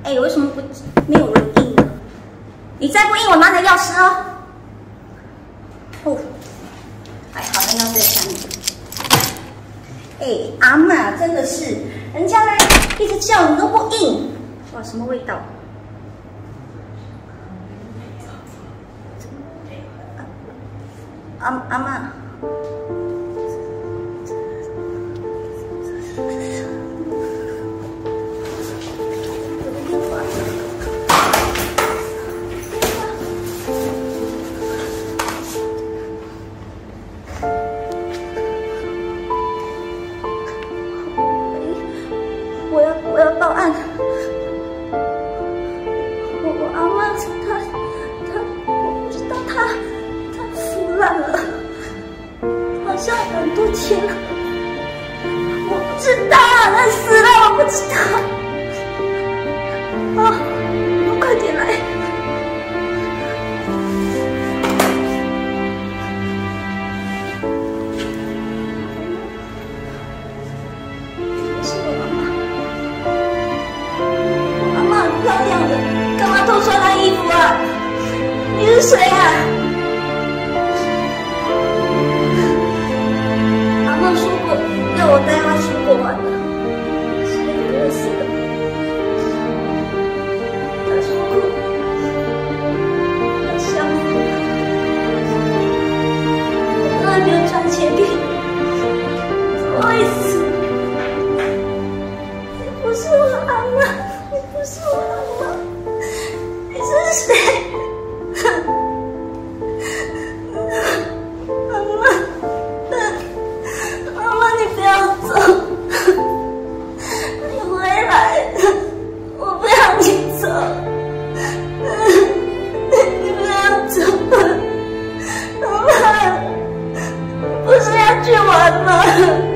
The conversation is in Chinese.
哎，为什么没有人应呢？你再不应，我拿你的钥匙哦。哦，还好那钥匙在下面。哎，阿嬷真的是，人家来一直叫你都不应，哇，什么味道？阿嬷。 我要报案。我阿嬷我不知道她腐烂了，好像很多钱，我不知道她死了，我不知道。啊，你们快点来！漂亮的，干嘛偷穿她衣服啊？你是谁啊？阿嬷说过要我带她去过完的，是那个不会死的。她说过要相扶，我都还没有赚钱给你，怎么会死？你不是我阿嬷。 不是我阿嬷，你是谁？阿嬷，阿嬷，你不要走，你回来，我不要你走，你不要走，阿嬷，不是要去玩吗？